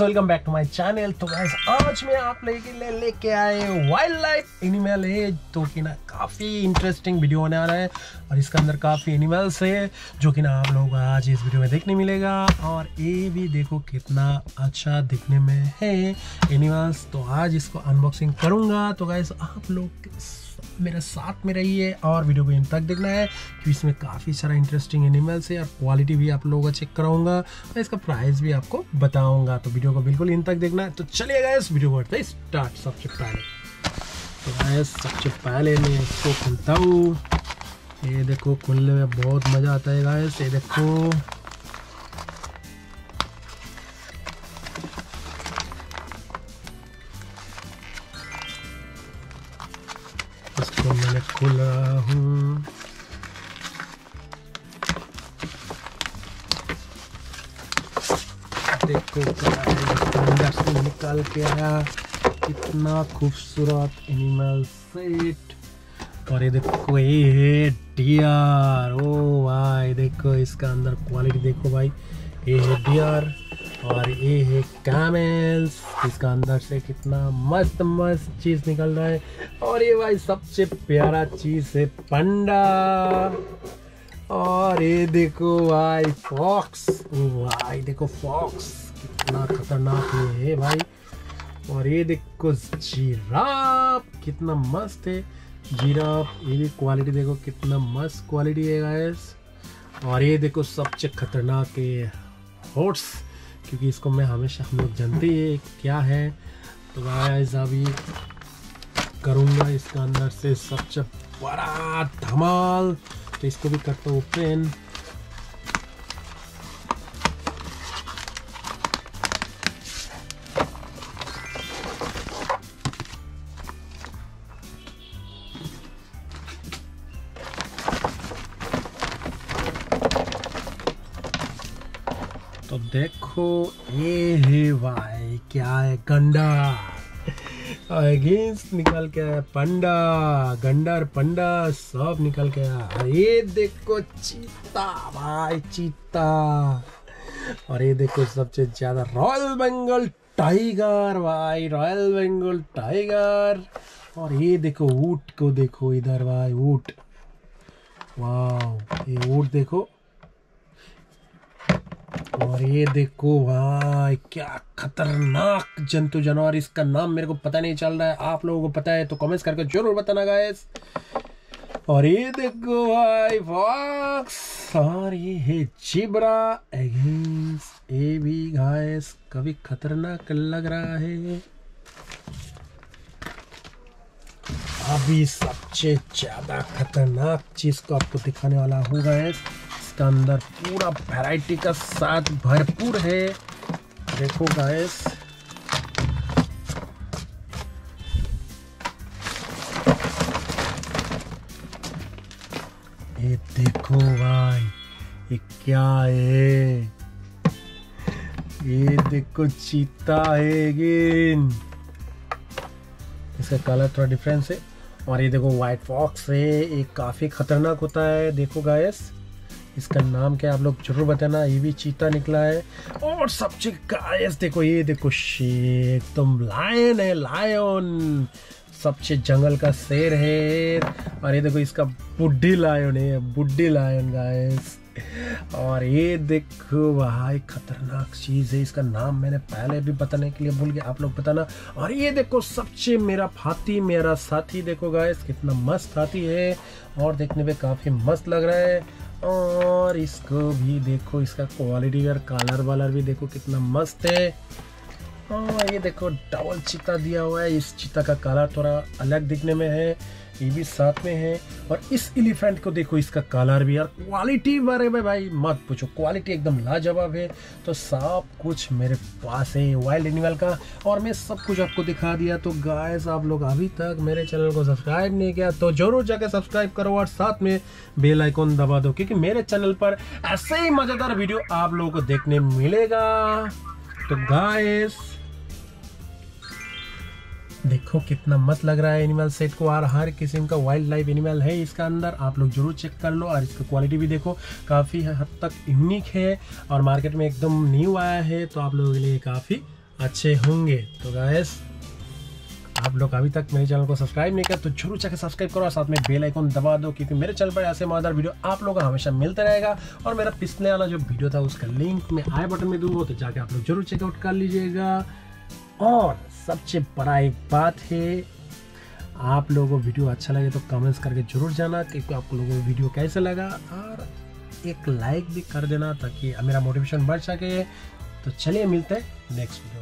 Welcome back to my channel. तो guys आज मैं आप लेके आए वाइल्ड लाइफ एनिमल है जो कि ना काफ़ी इंटरेस्टिंग वीडियो होने वाला है और इसके अंदर काफ़ी एनिमल्स है जो कि ना आप लोगों को आज इस वीडियो में देखने मिलेगा। और ये भी देखो कितना अच्छा दिखने में है एनिमल्स। तो आज इसको अनबॉक्सिंग करूँगा। तो गाइस आप लोग मेरे साथ में रहिए और वीडियो को इन तक देखना है क्योंकि इसमें काफ़ी सारा इंटरेस्टिंग एनिमल्स है और क्वालिटी भी आप लोगों का चेक कराऊंगा। मैं इसका प्राइस भी आपको बताऊंगा, तो वीडियो को बिल्कुल इन तक देखना है। तो चलिए गाइस वीडियो को करते हैं स्टार्ट। सबसे पहले मैं इसको खुलता हूँ। ये देखो खुलने में बहुत मज़ा आता है गाइस। ये देखो इसको मैंने खोल रहा हूँ। देखो अंदर से निकाल के आया कितना खूबसूरत एनिमल सेट। और ये देखो ये है डियर। ओ भाई देखो इसका अंदर क्वालिटी देखो भाई। ये है डियर और ये है कैमल्स। इसका अंदर से कितना मस्त चीज निकल रहा है। और ये भाई सबसे प्यारा चीज है पंडा। और ये देखो भाई फॉक्स। भाई देखो फॉक्स कितना खतरनाक ये है भाई। और ये देखो जिराफ कितना मस्त है जिराफ। ये भी क्वालिटी देखो कितना मस्त क्वालिटी है गाइस। और ये देखो सबसे खतरनाक है हॉर्स, क्योंकि इसको मैं हमेशा हम लोग जानते हैं क्या है। तो गाइस अभी करूँगा इसका अंदर से सबसे बड़ा धमाल। तो इसको भी करता हूँ ओपन। तो देखो ये है भाई क्या है गंडर। अगेंस्ट निकल के आया पंडा। गंडर पंडा सब निकल के आया। ये देखो चीता भाई चीता। और ये देखो सबसे ज्यादा रॉयल बंगाल टाइगर भाई रॉयल बंगाल टाइगर। और ये देखो ऊंट को देखो इधर भाई ऊंट। वाह ये ऊंट देखो। और ये देखो भाई क्या खतरनाक जंतु जानवर। इसका नाम मेरे को पता नहीं चल रहा है, आप लोगों को पता है तो कमेंट्स करके जरूर बताना गाइस। और ये देखो भाई फॉक्स। और ये है जिब्रा अगेंस्ट। ये भी गाइस कभी खतरनाक लग रहा है। अभी सबसे ज्यादा खतरनाक चीज को आपको दिखाने वाला हूँ गाइस। इसका अंदर पूरा वैरायटी का साथ भरपूर है। देखो गाइस ये देखो भाई ये क्या है। ये देखो चीता है अगेन। इसका कलर थोड़ा डिफरेंस है। और ये देखो व्हाइट फॉक्स है। ये काफी खतरनाक होता है। देखो गाइस इसका नाम क्या है आप लोग जरूर बताना। ये भी चीता निकला है। और सबसे गाइस देखो ये देखो शेर एकदम लायन है लायन। सबसे जंगल का शेर है। और ये देखो इसका बुड्ढी लायन है बुड्ढी लायन गाइस। और ये देखो भाई खतरनाक चीज है। इसका नाम मैंने पहले भी बताने के लिए भूल गया, आप लोग बताना। और ये देखो सबसे मेरा हाथी मेरा साथी। देखो गाइस कितना मस्त हाथी है और देखने में काफी मस्त लग रहा है। और इसको भी देखो इसका क्वालिटी और कलर वालर भी देखो कितना मस्त है। और ये देखो डबल चीता दिया हुआ है। इस चीता का कलर थोड़ा अलग दिखने में है, ये भी साथ में है। और इस एलिफेंट को देखो इसका कलर भी और क्वालिटी बारे में भाई मत पूछो, क्वालिटी एकदम लाजवाब है। तो सब कुछ मेरे पास है वाइल्ड एनिमल का और मैं सब कुछ आपको दिखा दिया। तो गाइस आप लोग अभी तक मेरे चैनल को सब्सक्राइब नहीं किया तो जरूर जाकर सब्सक्राइब करो और साथ में बेल आइकॉन दबा दो, क्योंकि मेरे चैनल पर ऐसे ही मजेदार वीडियो आप लोगों को देखने मिलेगा। तो गाइस देखो कितना मस्त लग रहा है एनिमल सेट को। और हर किस्म का वाइल्ड लाइफ एनिमल है इसका अंदर, आप लोग जरूर चेक कर लो। और इसका क्वालिटी भी देखो काफ़ी हद तक यूनिक है और मार्केट में एकदम न्यू आया है, तो आप लोगों के लिए काफ़ी अच्छे होंगे। तो गाइस आप लोग अभी तक मेरे चैनल को सब्सक्राइब नहीं किया तो जरूर जाकर सब्सक्राइब करो और साथ में बेल आइकन दबा दो, क्योंकि मेरे चैनल पर ऐसे मजेदार वीडियो आप लोगों को हमेशा मिलता रहेगा। और मेरा पिछले वाला जो वीडियो था उसका लिंक मैं आई बटन में दूंगा, तो जाके आप लोग जरूर चेकआउट कर लीजिएगा। और सबसे बड़ा एक बात है, आप लोगों को वीडियो अच्छा लगे तो कमेंट्स करके जरूर जाना कि आप लोगों को वीडियो कैसे लगा, और एक लाइक भी कर देना ताकि मेरा मोटिवेशन बढ़ सके। तो चलिए मिलते हैं नेक्स्ट वीडियो।